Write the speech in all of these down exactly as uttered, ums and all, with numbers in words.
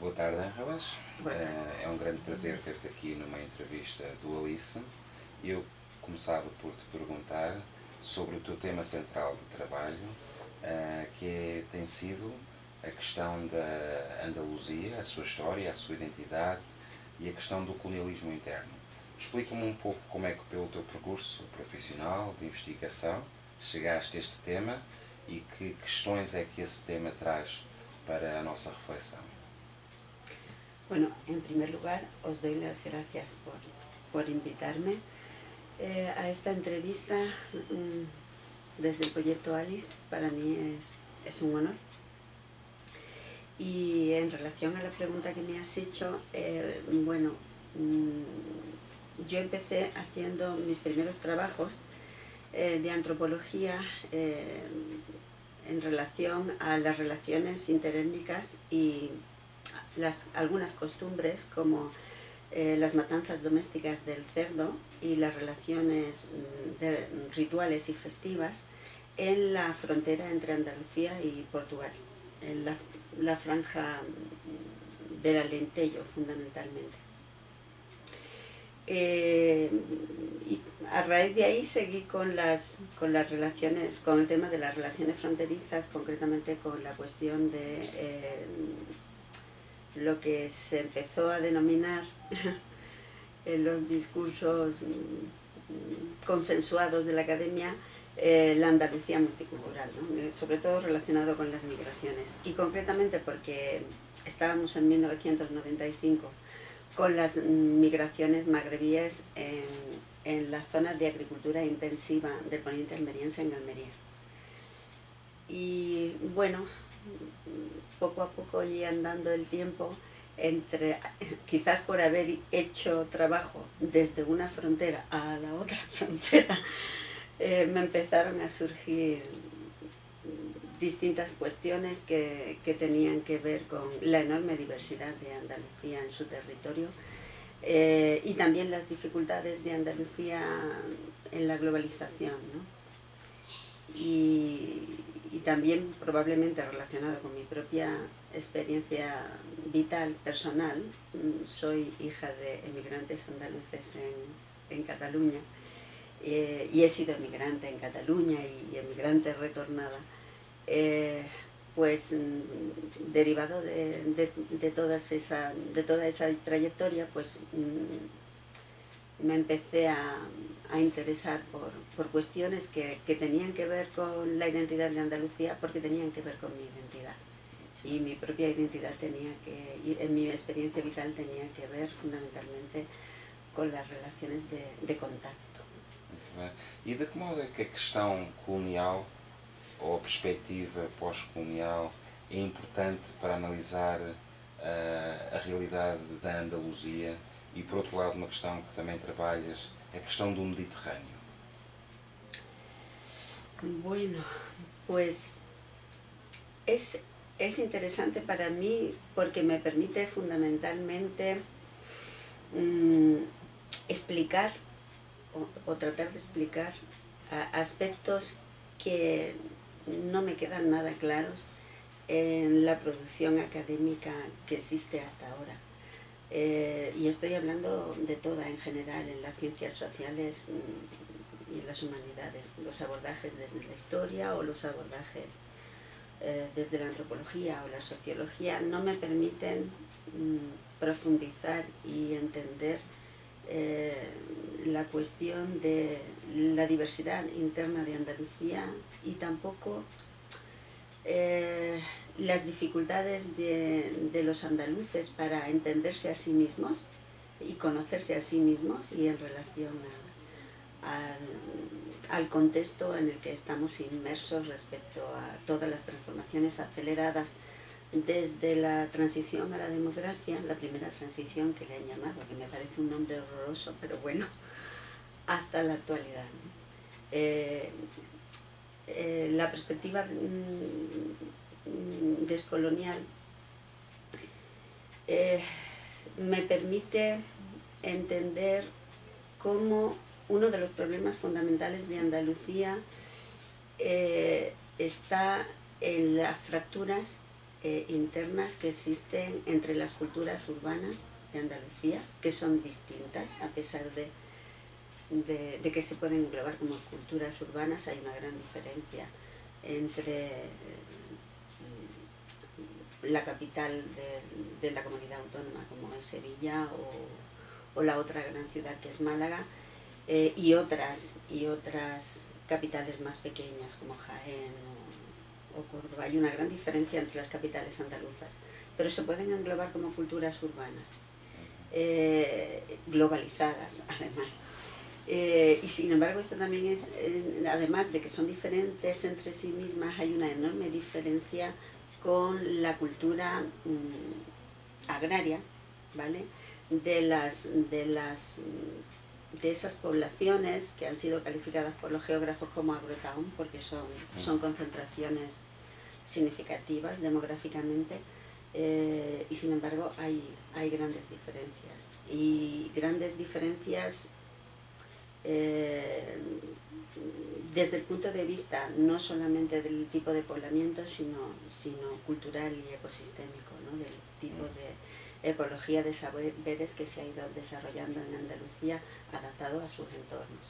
Boa tarde, Ángeles. Boa tarde. É um grande prazer ter-te aqui numa entrevista do Alice. Eu começava por te perguntar sobre o teu tema central de trabalho, que é, tem sido a questão da Andaluzia, a sua história, a sua identidade e a questão do colonialismo interno. Explica-me um pouco como é que, pelo teu percurso profissional de investigação, chegaste a este tema e que questões é que esse tema traz para a nossa reflexão. Bueno, en primer lugar, os doy las gracias por, por invitarme eh, a esta entrevista mmm, desde el proyecto Alice. Para mí es, es un honor. Y en relación a la pregunta que me has hecho, eh, bueno, mmm, yo empecé haciendo mis primeros trabajos eh, de antropología eh, en relación a las relaciones interétnicas y Las, algunas costumbres como eh, las matanzas domésticas del cerdo y las relaciones de, rituales y festivas en la frontera entre Andalucía y Portugal, en la, la franja del Alentejo fundamentalmente. Eh, y a raíz de ahí seguí con las, con las relaciones, con el tema de las relaciones fronterizas, concretamente con la cuestión de eh, lo que se empezó a denominar en los discursos consensuados de la academia eh, la Andalucía multicultural, ¿no? Sobre todo relacionado con las migraciones, y concretamente porque estábamos en mil novecientos noventa y cinco con las migraciones magrebíes en, en las zonas de agricultura intensiva del poniente almeriense en Almería. Y bueno, poco a poco y andando el tiempo, entre, quizás por haber hecho trabajo desde una frontera a la otra frontera, eh, me empezaron a surgir distintas cuestiones que, que tenían que ver con la enorme diversidad de Andalucía en su territorio eh, y también las dificultades de Andalucía en la globalización, ¿no? Y, y también probablemente relacionado con mi propia experiencia vital, personal. Soy hija de emigrantes andaluces en, en Cataluña eh, y he sido emigrante en Cataluña y emigrante retornada. Eh, pues derivado de, de, de, todas esa, de toda esa trayectoria, pues me empecé a, a interesar por, por cuestiones que, que tenían que ver con la identidad de Andalucía, porque tenían que ver con mi identidad. Y mi propia identidad tenía que, y en mi experiencia vital tenía que ver fundamentalmente com as relações de, de contacto. Muito bem. E de que modo é que a questão colonial, ou a perspectiva pós-colonial, é importante para analisar uh, a realidade da Andaluzia e, por outro lado, uma questão que também trabalhas, é a questão do Mediterrâneo? Bueno, pues es, es interesante para mí porque me permite fundamentalmente mmm, explicar o, o tratar de explicar a, aspectos que no me quedan nada claros en la producción académica que existe hasta ahora. Eh, y estoy hablando de toda en general, en las ciencias sociales y en las humanidades, los abordajes desde la historia o los abordajes eh, desde la antropología o la sociología no me permiten mm, profundizar y entender eh, la cuestión de la diversidad interna de Andalucía y tampoco eh, las dificultades de, de los andaluces para entenderse a sí mismos y conocerse a sí mismos y en relación a, al, al contexto en el que estamos inmersos respecto a todas las transformaciones aceleradas desde la transición a la democracia, la primera transición que le han llamado, que me parece un nombre horroroso, pero bueno, hasta la actualidad, ¿no? Eh, eh, la perspectiva mm, descolonial eh, me permite entender cómo uno de los problemas fundamentales de Andalucía eh, está en las fracturas eh, internas que existen entre las culturas urbanas de Andalucía, que son distintas, a pesar de, de, de que se pueden englobar como culturas urbanas. Hay una gran diferencia entre eh, la capital de, de la comunidad autónoma, como es Sevilla, o, o la otra gran ciudad que es Málaga, eh, y otras, y otras capitales más pequeñas como Jaén o, o Córdoba. Hay una gran diferencia entre las capitales andaluzas, pero se pueden englobar como culturas urbanas, eh, globalizadas además. Eh, y sin embargo esto también es, eh, además de que son diferentes entre sí mismas, hay una enorme diferencia con la cultura mmm, agraria, ¿vale? De las, de las de esas poblaciones que han sido calificadas por los geógrafos como agrotown, porque son, son concentraciones significativas demográficamente, eh, y sin embargo hay, hay grandes diferencias, y grandes diferencias eh, desde el punto de vista no solamente del tipo de poblamiento, sino, sino cultural y ecosistémico, ¿no? Del tipo de ecología de saberes que se ha ido desarrollando en Andalucía, adaptado a sus entornos.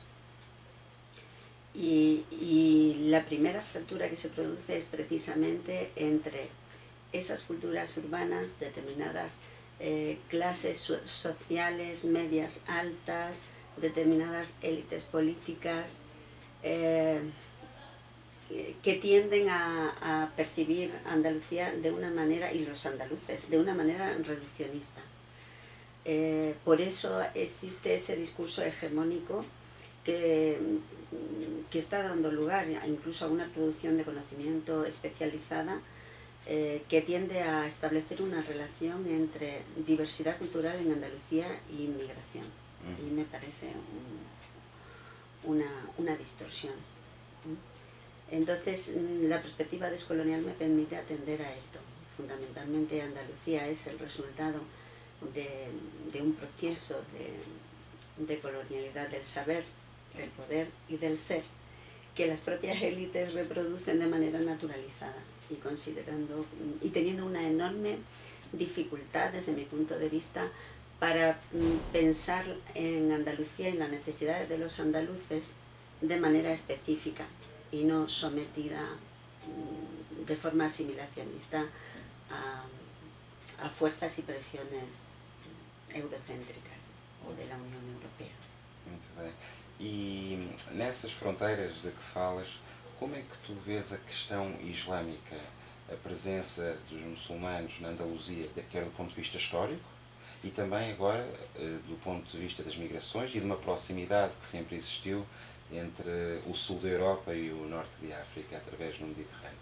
Y, y la primera fractura que se produce es precisamente entre esas culturas urbanas, determinadas eh, clases so sociales, medias, altas, determinadas élites políticas, eh, que tienden a, a percibir Andalucía de una manera, y los andaluces, de una manera reduccionista. Eh, por eso existe ese discurso hegemónico que, que está dando lugar incluso a una producción de conocimiento especializada, eh, que tiende a establecer una relación entre diversidad cultural en Andalucía e inmigración. Y me parece un, una, una distorsión. Entonces, la perspectiva descolonial me permite atender a esto. Fundamentalmente, Andalucía es el resultado de, de un proceso de, de colonialidad del saber, del poder y del ser, que las propias élites reproducen de manera naturalizada y considerando y teniendo una enorme dificultad, desde mi punto de vista, para pensar en Andalucía y en las necesidades de los andaluces de manera específica, y no sometida de forma asimilacionista a, a fuerzas y presiones eurocêntricas ou da União Europeia. Muito bem. E nessas fronteiras de que falas, como é que tu vês a questão islâmica, a presença dos muçulmanos na Andaluzia, quer do ponto de vista histórico, e também agora do ponto de vista das migrações e de uma proximidade que sempre existiu entre o sul da Europa e o norte de África, através do Mediterrâneo?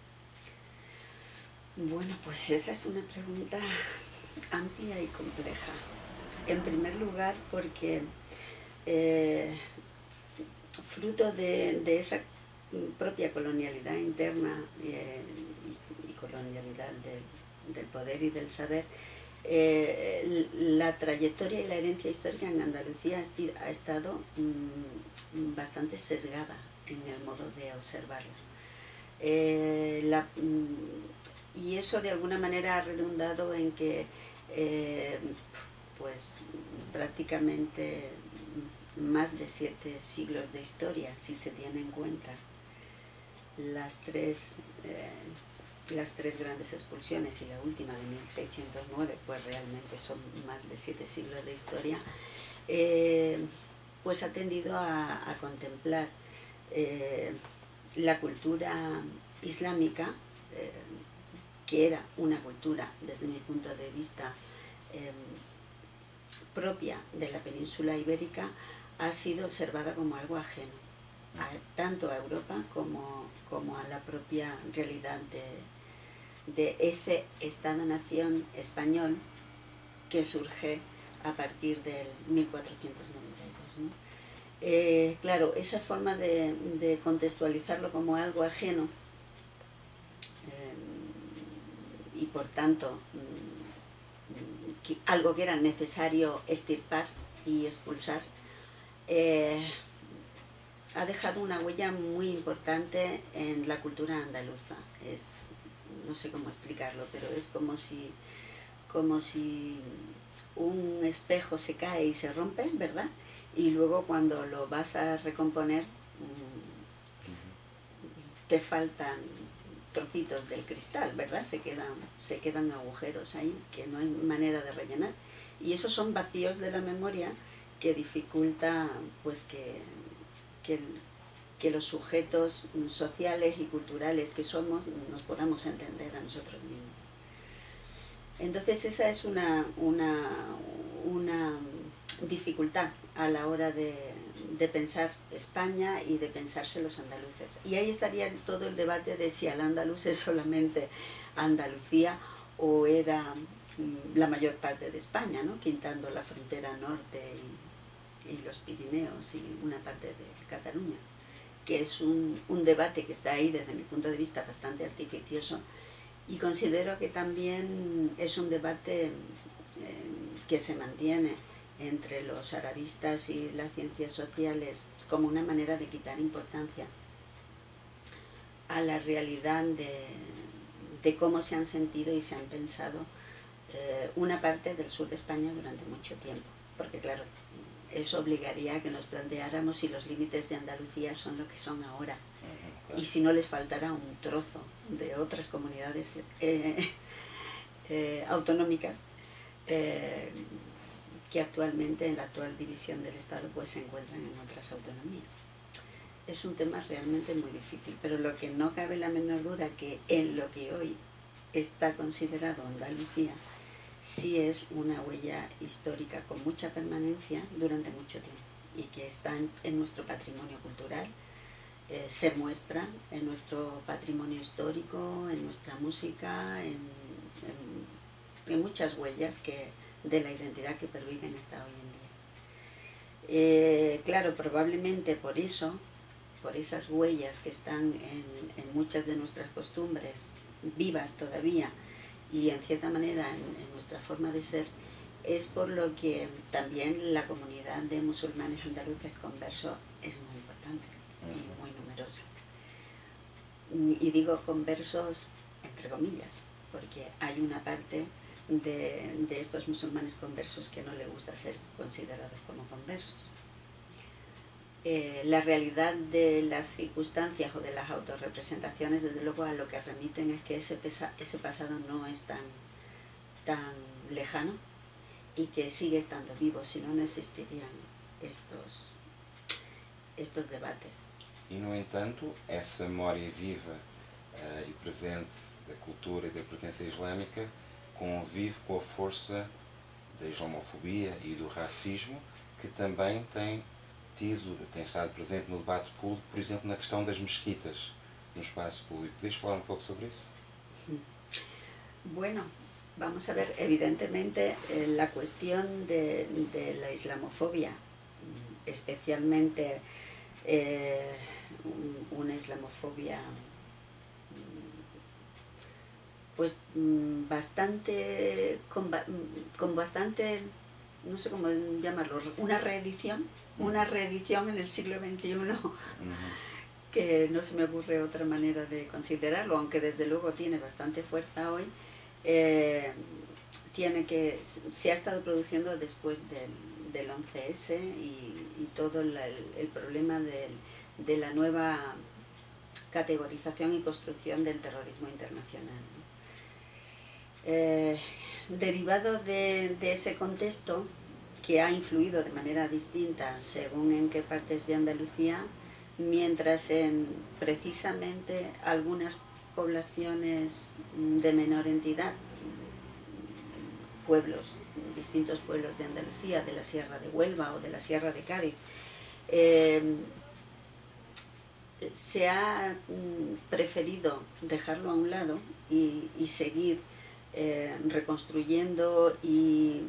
Bueno, pues esa es una pregunta amplia y compleja. En primer lugar, porque eh, fruto de, de esa propia colonialidad interna eh, y, y colonialidad del, del poder y del saber, Eh, la trayectoria y la herencia histórica en Andalucía ha estado mmm, bastante sesgada en el modo de observarla. Eh, la, mmm, y eso de alguna manera ha redundado en que eh, pues prácticamente más de siete siglos de historia, si se tiene en cuenta las tres eh, las tres grandes expulsiones y la última de mil seiscientos nueve, pues realmente son más de siete siglos de historia, eh, pues ha tendido a, a contemplar eh, la cultura islámica, eh, que era una cultura, desde mi punto de vista, eh, propia de la península ibérica, ha sido observada como algo ajeno, a, tanto a Europa como, como a la propia realidad de de ese Estado-nación español que surge a partir del mil cuatrocientos noventa y dos, ¿no? Eh, claro, esa forma de, de contextualizarlo como algo ajeno eh, y por tanto mm, que, algo que era necesario extirpar y expulsar, eh, ha dejado una huella muy importante en la cultura andaluza. Es no sé cómo explicarlo, pero es como si, como si un espejo se cae y se rompe, ¿verdad? Y luego cuando lo vas a recomponer, te faltan trocitos del cristal, ¿verdad? Se quedan, se quedan agujeros ahí que no hay manera de rellenar. Y esos son vacíos de la memoria que dificulta pues que, que, que los sujetos sociales y culturales que somos nos podamos entender a nosotros mismos. Entonces esa es una, una, una dificultad a la hora de, de pensar España y de pensarse los andaluces. Y ahí estaría todo el debate de si al-Ándalus es solamente Andalucía o era la mayor parte de España, ¿no? Quitando la frontera norte y, y los Pirineos y una parte de Cataluña, que es un, un debate que está ahí desde mi punto de vista bastante artificioso, y considero que también es un debate eh, que se mantiene entre los arabistas y las ciencias sociales como una manera de quitar importancia a la realidad de, de cómo se han sentido y se han pensado eh, una parte del sur de España durante mucho tiempo, porque claro, eso obligaría a que nos planteáramos si los límites de Andalucía son lo que son ahora, uh-huh, claro. Y si no les faltará un trozo de otras comunidades eh, eh, autonómicas eh, que actualmente en la actual división del Estado pues se encuentran en otras autonomías. Es un tema realmente muy difícil, pero lo que no cabe la menor duda que en lo que hoy está considerado Andalucía sí es una huella histórica con mucha permanencia durante mucho tiempo y que está en, en nuestro patrimonio cultural, eh, se muestra en nuestro patrimonio histórico, en nuestra música, en, en, en muchas huellas que, de la identidad que perviven hasta hoy en día. Eh, claro, probablemente por eso, por esas huellas que están en, en muchas de nuestras costumbres vivas todavía, y en cierta manera en, en nuestra forma de ser, es por lo que también la comunidad de musulmanes andaluces conversos es muy importante y muy numerosa. Y digo conversos entre comillas, porque hay una parte de, de estos musulmanes conversos que no le gusta ser considerados como conversos. Eh, la realidad de las circunstancias o de las autorrepresentaciones, desde luego, a lo que remiten es que ese, pesa, ese pasado no es tan, tan lejano y que sigue estando vivo, si no, no existirían estos, estos debates. E, no entanto, essa memória viva uh, e presente da cultura e da presença islâmica convive com a força da islamofobia e do racismo, que também tem tido, tem estado presente no debate público, por exemplo, na questão das mesquitas no espaço público. ¿Podrías falar un poco sobre eso? Bueno, vamos a ver, evidentemente eh, la cuestión de, de la islamofobia, especialmente eh, una islamofobia pues bastante, con, con bastante, no sé cómo llamarlo, una reedición, una reedición en el siglo veintiuno, uh-huh. Que no se me ocurre otra manera de considerarlo, aunque desde luego tiene bastante fuerza hoy, eh, tiene que, se ha estado produciendo después del, del once ese y, y todo el, el problema del, de la nueva categorización y construcción del terrorismo internacional, ¿no? Eh, derivado de, de ese contexto, que ha influido de manera distinta según en qué partes de Andalucía, mientras en precisamente algunas poblaciones de menor entidad, pueblos, distintos pueblos de Andalucía, de la Sierra de Huelva o de la Sierra de Cádiz, eh, se ha preferido dejarlo a un lado y, y seguir eh, reconstruyendo y,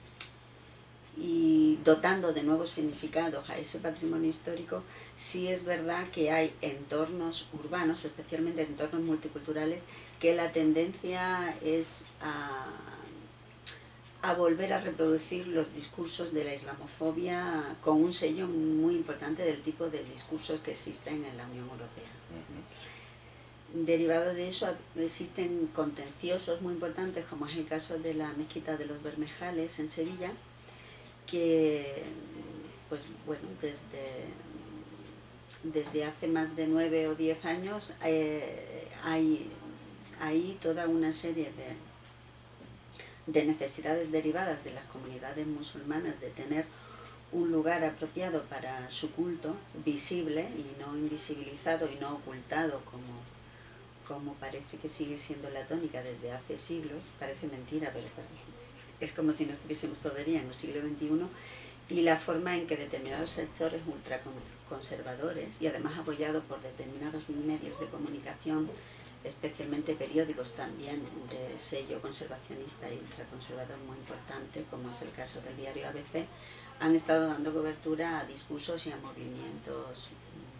y dotando de nuevos significados a ese patrimonio histórico. Sí es verdad que hay entornos urbanos, especialmente entornos multiculturales, que la tendencia es a, a volver a reproducir los discursos de la islamofobia con un sello muy importante del tipo de discursos que existen en la Unión Europea. derivado de eso existen contenciosos muy importantes, como es el caso de la mezquita de los Bermejales en Sevilla, que pues bueno, desde, desde hace más de nueve o diez años eh, hay ahí toda una serie de, de necesidades derivadas de las comunidades musulmanas de tener un lugar apropiado para su culto, visible y no invisibilizado y no ocultado como, como parece que sigue siendo la tónica desde hace siglos. Parece mentira, pero es como si no estuviésemos todavía en el siglo veintiuno, y la forma en que determinados sectores ultraconservadores, y además apoyados por determinados medios de comunicación, especialmente periódicos también de sello conservacionista y ultraconservador muy importante, como es el caso del diario A B C, han estado dando cobertura a discursos y a movimientos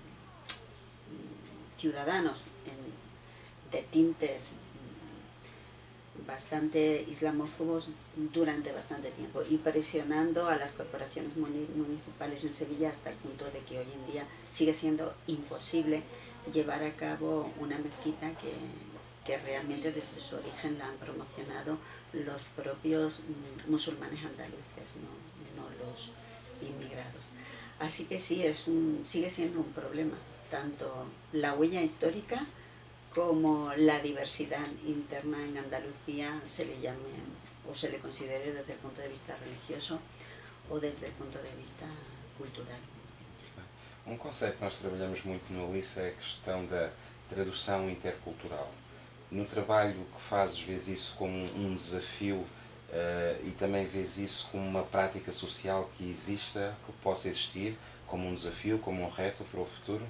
ciudadanos en, de tintes bastante islamófobos durante bastante tiempo, y presionando a las corporaciones municipales en Sevilla hasta el punto de que hoy en día sigue siendo imposible llevar a cabo una mezquita que, que realmente desde su origen la han promocionado los propios musulmanes andaluces, no, no los inmigrados. Así que sí, es un, sigue siendo un problema, tanto la huella histórica como la diversidad interna en Andalucía, se le llame o se le considere desde el punto de vista religioso ou desde o ponto de vista cultural. Um conceito que nós trabalhamos muito no Alice é a questão da tradução intercultural. No trabalho que fazes, vês isso como um desafio uh, e também vês isso como uma prática social que exista, que possa existir, como um desafio, como um reto para o futuro?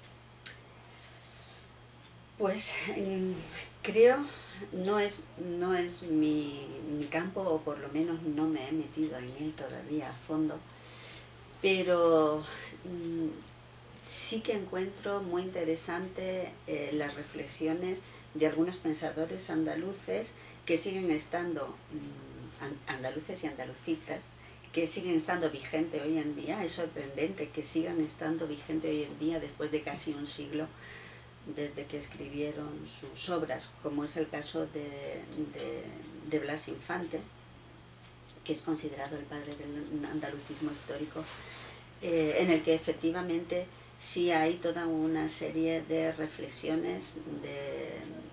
Pues creo, no es, no es mi, mi campo, o por lo menos no me he metido en él todavía a fondo, pero mmm, sí que encuentro muy interesante eh, las reflexiones de algunos pensadores andaluces que siguen estando, mmm, andaluces y andalucistas, que siguen estando vigentes hoy en día. Es sorprendente que sigan estando vigentes hoy en día después de casi un siglo desde que escribieron sus obras, como es el caso de, de, de Blas Infante, que es considerado el padre del andalucismo histórico, eh, en el que efectivamente sí hay toda una serie de reflexiones de,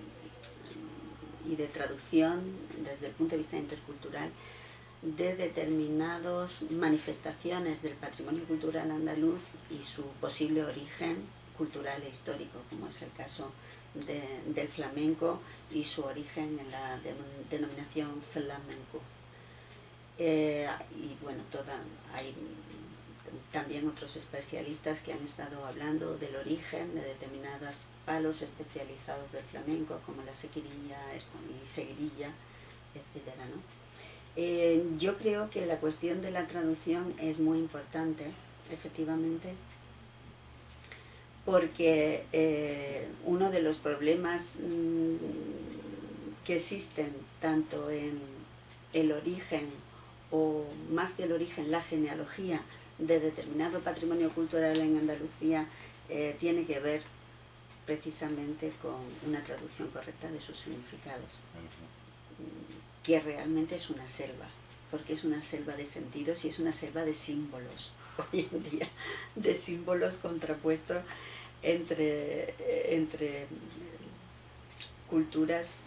y de traducción desde el punto de vista intercultural de determinadas manifestaciones del patrimonio cultural andaluz y su posible origen cultural e histórico, como es el caso de, del flamenco y su origen en la de, denominación flamenco. Eh, y bueno, toda, hay también otros especialistas que han estado hablando del origen de determinados palos especializados del flamenco, como la sequirilla y seguirilla, etcétera, ¿no? Eh, yo creo que la cuestión de la traducción es muy importante, efectivamente, porque eh, uno de los problemas mmm, que existen tanto en el origen, o más que el origen, la genealogía de determinado patrimonio cultural en Andalucía, eh, tiene que ver precisamente con una traducción correcta de sus significados, que realmente es una selva, porque es una selva de sentidos y es una selva de símbolos. Hoy en día, de símbolos contrapuestos entre, entre culturas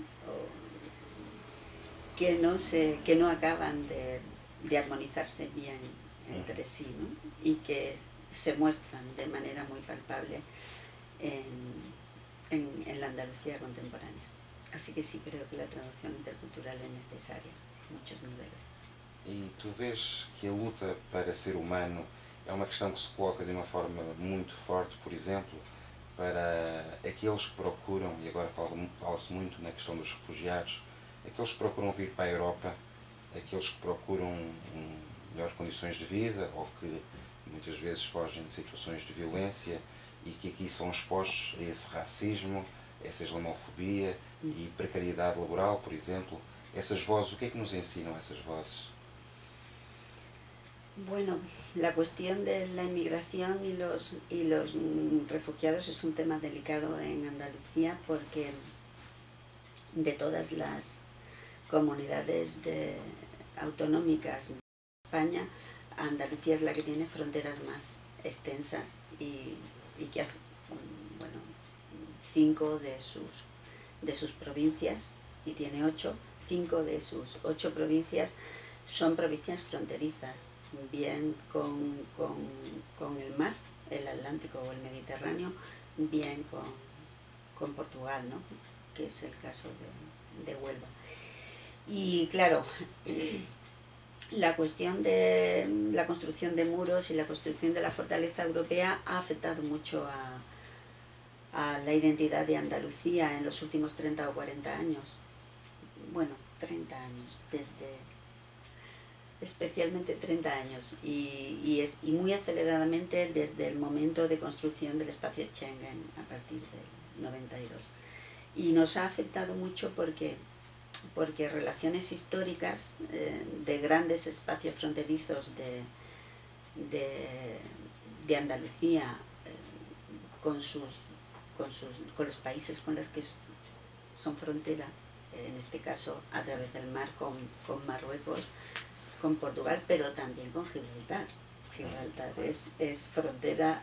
que no, se, que no acaban de, de armonizarse bien entre sí, ¿no? Y que se muestran de manera muy palpable en, en, en la Andalucía contemporánea. Así que sí, creo que la traducción intercultural es necesaria en muchos niveles. E tu vês que a luta para ser humano é uma questão que se coloca de uma forma muito forte, por exemplo, para aqueles que procuram, e agora fala-se muito na questão dos refugiados, aqueles que procuram vir para a Europa, aqueles que procuram um, melhores condições de vida, ou que muitas vezes fogem de situações de violência e que aqui são expostos a esse racismo, a essa islamofobia e precariedade laboral, por exemplo. Essas vozes, o que é que nos ensinam essas vozes? Bueno, la cuestión de la inmigración y los, y los mm, refugiados es un tema delicado en Andalucía porque de todas las comunidades de, autonómicas de España, Andalucía es la que tiene fronteras más extensas y, y que, bueno, cinco de sus, de sus provincias, y tiene ocho, cinco de sus ocho provincias son provincias fronterizas, bien con, con, con el mar, el Atlántico o el Mediterráneo, bien con, con Portugal, ¿no? Que es el caso de, de Huelva. Y claro, la cuestión de la construcción de muros y la construcción de la fortaleza europea ha afectado mucho a, a la identidad de Andalucía en los últimos treinta o cuarenta años. Bueno, treinta años, desde especialmente treinta años, y, y, es, y muy aceleradamente desde el momento de construcción del espacio Schengen a partir del noventa y dos. Y nos ha afectado mucho porque, porque relaciones históricas eh, de grandes espacios fronterizos de, de, de Andalucía eh, con, sus, con, sus, con los países con los que son frontera, en este caso a través del mar con, con Marruecos, con Portugal, pero también con Gibraltar. Gibraltar es, es frontera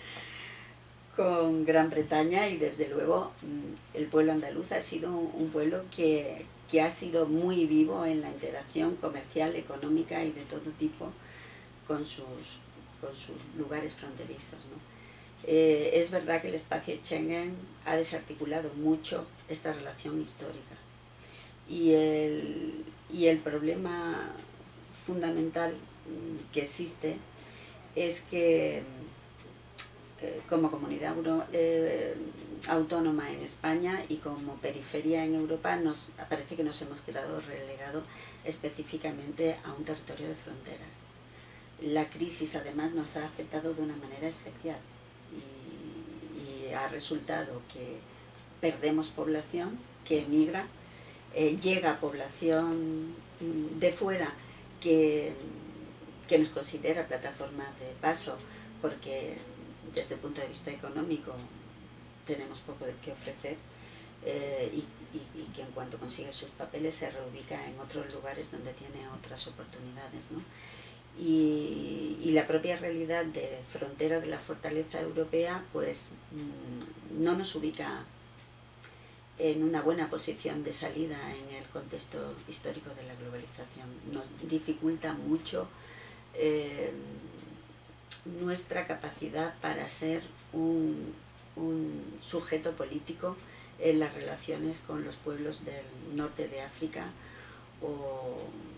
con Gran Bretaña, y desde luego el pueblo andaluz ha sido un pueblo que, que ha sido muy vivo en la interacción comercial, económica y de todo tipo con sus, con sus lugares fronterizos, ¿no? Eh, es verdad que el espacio Schengen ha desarticulado mucho esta relación histórica, y el, y el problema fundamental que existe es que eh, como comunidad euro, eh, autónoma en España y como periferia en Europa, nos parece que nos hemos quedado relegados específicamente a un territorio de fronteras. La crisis además nos ha afectado de una manera especial y, y ha resultado que perdemos población que emigra, eh, llega población de fuera que, que nos considera plataforma de paso, porque desde el punto de vista económico tenemos poco de qué ofrecer, eh, y, y, y que en cuanto consigue sus papeles se reubica en otros lugares donde tiene otras oportunidades, ¿no? Y, y la propia realidad de frontera de la fortaleza europea pues mmm, no nos ubica en una buena posición de salida en el contexto histórico de la globalización. Nos dificulta mucho eh, nuestra capacidad para ser un, un sujeto político en las relaciones con los pueblos del norte de África o,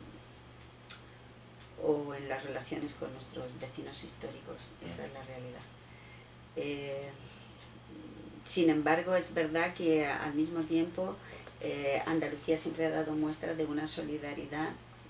o en las relaciones con nuestros vecinos históricos. Esa es la realidad. Eh, Sin embargo, es verdad que al mismo tiempo eh, Andalucía siempre ha dado muestra de una solidaridad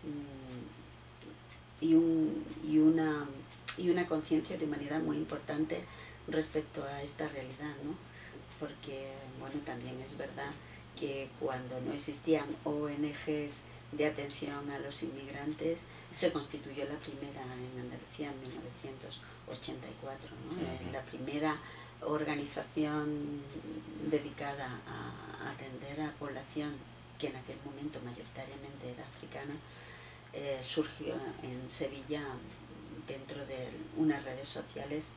mmm, y, un, y una, y una conciencia de humanidad muy importante respecto a esta realidad, ¿no? Porque, bueno, también es verdad que cuando no existían O N Ges de atención a los inmigrantes, se constituyó la primera en Andalucía en mil novecientos ochenta y cuatro, ¿no? Uh-huh. La primera organización dedicada a atender a población que en aquel momento mayoritariamente era africana, eh, surgió en Sevilla dentro de unas redes sociales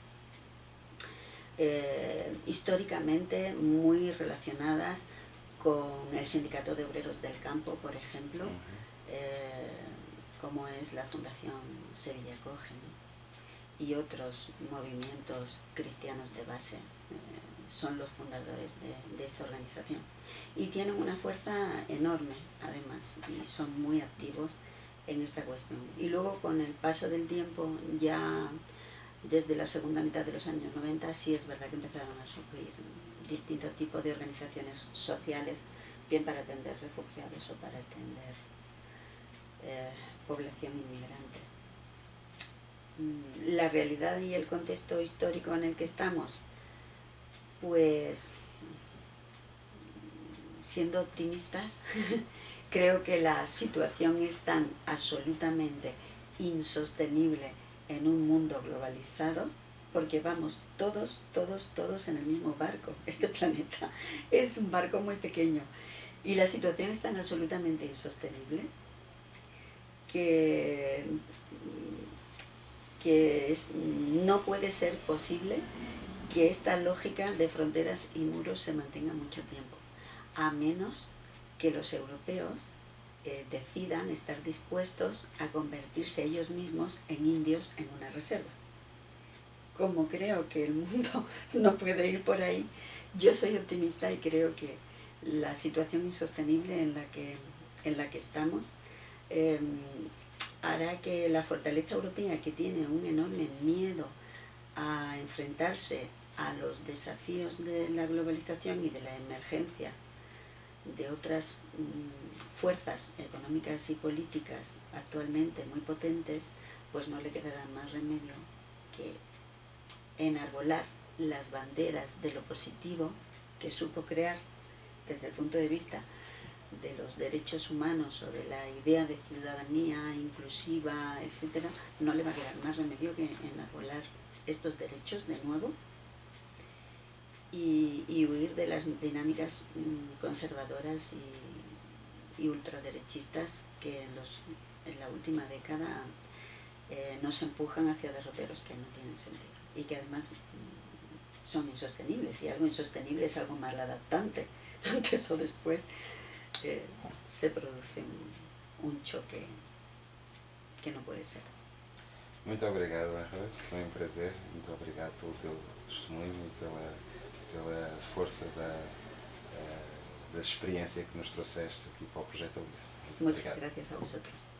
eh, históricamente muy relacionadas con el Sindicato de Obreros del Campo, por ejemplo, eh, como es la Fundación Sevilla Acoge, ¿no? Y otros movimientos cristianos de base, eh, son los fundadores de, de esta organización. Y tienen una fuerza enorme, además, y son muy activos en esta cuestión. Y luego, con el paso del tiempo, ya desde la segunda mitad de los años noventa, sí es verdad que empezaron a surgir distintos tipos de organizaciones sociales, bien para atender refugiados o para atender eh, población inmigrante. La realidad y el contexto histórico en el que estamos, pues siendo optimistas, creo que la situación es tan absolutamente insostenible en un mundo globalizado, porque vamos todos, todos, todos en el mismo barco. Este planeta es un barco muy pequeño y la situación es tan absolutamente insostenible que, que es, no puede ser posible que esta lógica de fronteras y muros se mantenga mucho tiempo, a menos que los europeos eh, decidan estar dispuestos a convertirse ellos mismos en indios en una reserva. Como creo que el mundo no puede ir por ahí, yo soy optimista y creo que la situación insostenible en la que, en la que estamos eh, hará que la fortaleza europea, que tiene un enorme miedo a enfrentarse a los desafíos de la globalización y de la emergencia de otras mm, fuerzas económicas y políticas actualmente muy potentes, pues no le quedará más remedio que enarbolar las banderas de lo positivo que supo crear desde el punto de vista de los derechos humanos o de la idea de ciudadanía inclusiva, etcétera. No le va a quedar más remedio que enarbolar estos derechos de nuevo y, y huir de las dinámicas mm, conservadoras y, y ultraderechistas que en, los, en la última década eh, nos empujan hacia derroteros que no tienen sentido y que además mm, son insostenibles, y algo insostenible es algo mal adaptante. Antes o después eh, se produce un, un choque que não pode ser. Muito obrigado, Ángeles, foi um prazer. Muito obrigado pelo teu testemunho e pela, pela força da, da experiência que nos trouxeste aqui para o Projeto Ulice. Muchas gracias a vosotros.